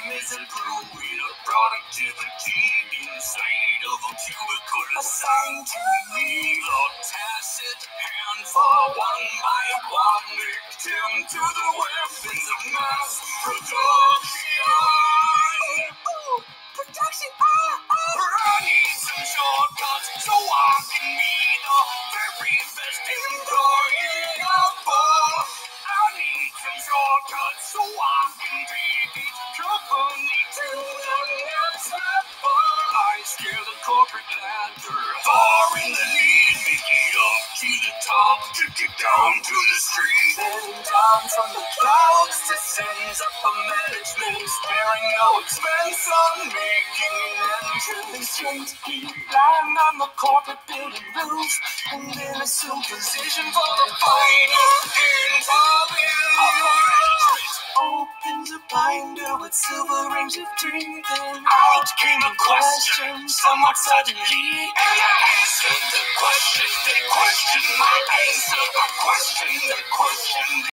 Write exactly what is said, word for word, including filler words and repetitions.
is a brew in a productivity inside of a cubicle assigned to me. The tacit handful, one by one, victim to the weapons of mass production. Ooh, production, ah, ah. I need some shortcuts so I can be the very best employee of all. I need some shortcuts so I can be the company to the next level. I scale the corporate ladder, far in the lead, making up to the top, to get down to the street. Then down from the clouds descends up a management, sparing no expense on making an entrance. Straight deep line on the corporate building roof, and in a assumed position for the final interview. Opens a binder with silver rings of dream. Then out came a question, somewhat suddenly, and I answered the question. They questioned my answer. I questioned the question.